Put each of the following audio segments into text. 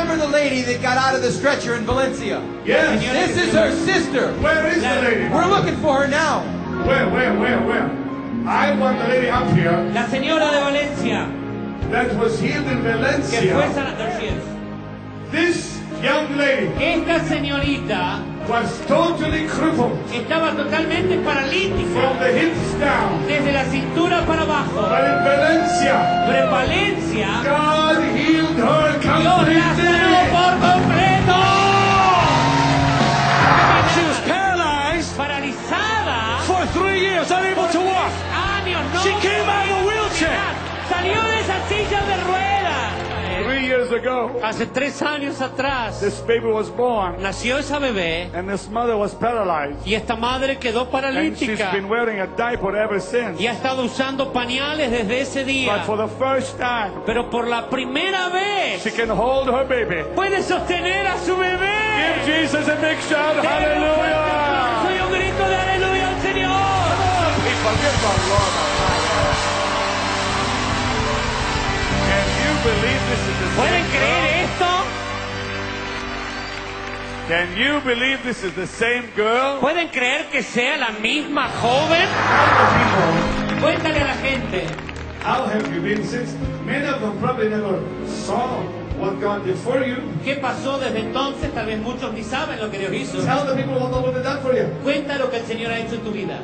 remember the lady that got out of the stretcher in Valencia? Yes. This is her sister. Where is the lady? We're looking for her now. Where? I want the lady up here La señora de Valencia, that was healed in que fue Valencia. sanada. There she is. This young lady Esta señorita was totally crippled estaba totalmente paralítica from the hips down. desde la cintura para abajo. But in Valencia, Pero en Valencia, God healed her Dios la sanó completely. por completo. She was paralyzed Paralizada for 3 years, unable to walk. años, no She came out of a podía wheelchair. caminar. Salió de esa silla de ruedas. 3 years ago, Hace 3 años atrás this baby was born, nació esa bebé and this mother was paralyzed. y esta madre quedó And she's paralítica been wearing a diaper ever since. y ha estado usando pañales desde ese día. But for the first time, Pero por la primera vez she can hold her baby. puede sostener a su bebé. Give Jesus a big shout, hallelujah! Soy un grito de aleluya al Señor. People, give the Lord a Can you believe this is the ¿Pueden same creer girl? esto? Can you believe this is the same girl? ¿Pueden creer que sea la misma joven? People, Cuéntale a la gente. how have you been since? Many of them probably never saw what God did for you. ¿Qué pasó desde entonces? Tal vez muchos ni saben lo que Dios hizo. Tell the people what the Lord did done for you. Cuenta lo que el Señor ha hecho en tu vida.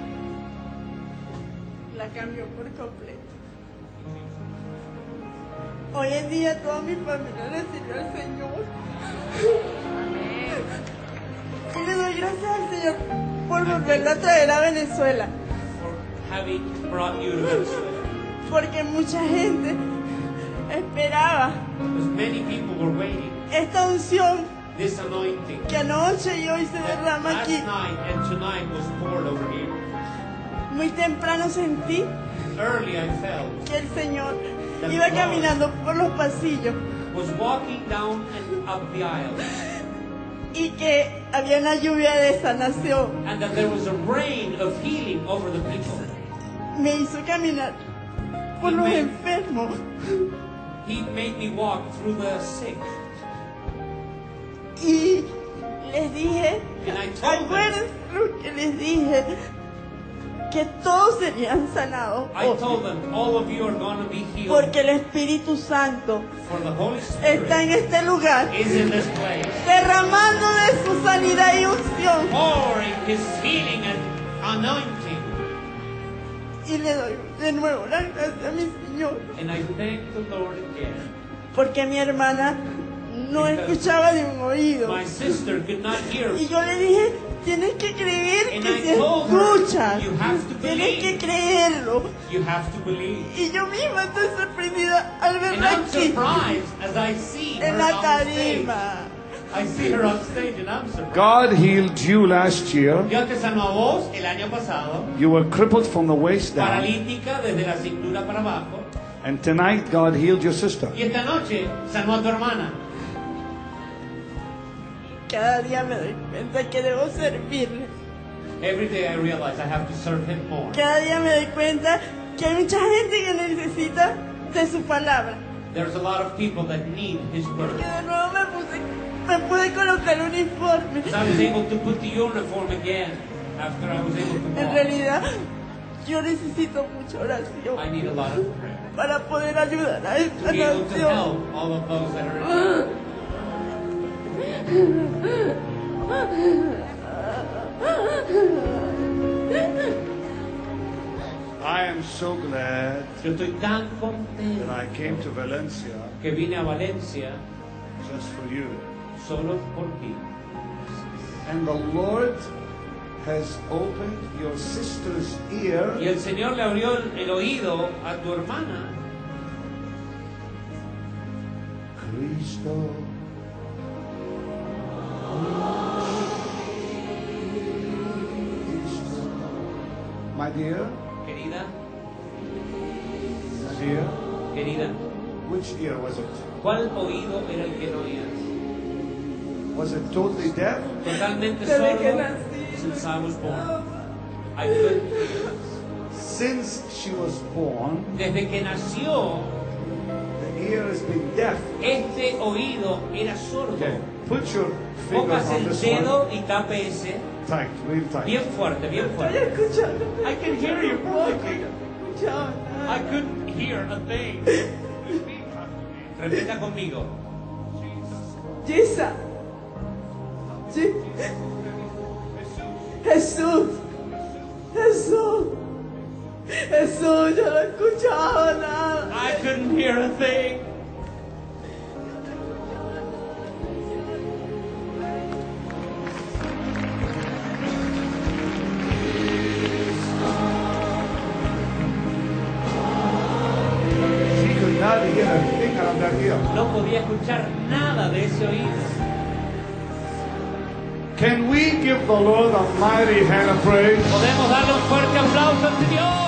La cambió por completo. Hoy en día toda mi familia le sirve al Señor. Y le doy gracias al Señor por volverla a traer a Venezuela. For having brought you to Venezuela. Porque mucha gente esperaba Because many people were waiting. esta unción This anointing. que anoche y hoy se derrama Last aquí. night and tonight was poured over here. Muy temprano sentí Early I felt que el Señor iba caminando por los pasillos was walking down and up the aisle, y que había una lluvia de sanación. and that there was a rain of healing over the people. Me hizo caminar por los enfermos. He made me walk through the sick. Y les dije, And I told them, acuérdense lo que les dije, que todos serían sanados. I told them, all of you are going to be healed. Porque el Espíritu Santo For the Holy Spirit está en este lugar, is in this place, derramando de su sanidad y unción. pouring His healing and anointing. Y le doy de nuevo las gracias a mi Señor, And I thank the Lord again. porque mi hermana no escuchaba de un oído. My sister could not hear. Y yo le dije, tienes que creer And que I si told her, escuchas, you have to tienes que believe. creerlo. You have to believe. Y yo misma estoy sorprendida al And verla I'm aquí, surprised as I see her en la on stage. tarima. I see her on stage and I'm surprised. God healed you last year. Dios te sanó a vos el año pasado, You were crippled from the waist down. paralítica desde la cintura para abajo. And tonight, God healed your sister. Y esta noche sanó a tu hermana. Cada día me doy cuenta que debo servirle. Every day I realize I have to serve Him more. Cada día me doy cuenta que hay mucha gente que necesita de su palabra. There's a lot of people that need His Que word. de nuevo me pude colocar el uniforme. So I was able to put the uniform again after I was able to En walk. realidad, yo necesito mucha I oración need a lot of prayer para poder ayudar a to esta be able to nación. help all of those that are in I am so glad Yo estoy tan that contento I came to Valencia que vine a Valencia just for you. solo por ti. And the Lord has opened your sister's ear. Y el Señor le abrió el oído a tu hermana. Cristo. My dear, Querida, querida, which ear was it? ¿cuál oído era el que no oías? Was it totally deaf? Totalmente Desde que sordo nací. since I was born. I couldn't hear. Since she was born, Desde que nació, the ear has been deaf. Este oído era sordo. Okay. Put your finger Pongas on el this dedo one. y tape ese. Tight, real tight. Bien fuerte, bien Estoy fuerte. escuchando. I can hear you perfectly. Escuchaba nada. I couldn't hear a thing. Repita conmigo. Jesus. Jesús. Jesús. Jesús, yo no escuchaba nada. I couldn't hear a thing. She could not hear a thing out of that ear. No podía escuchar nada de ese oído. Can we give the Lord a mighty hand of praise? Podemos darle un fuerte aplauso a Dios.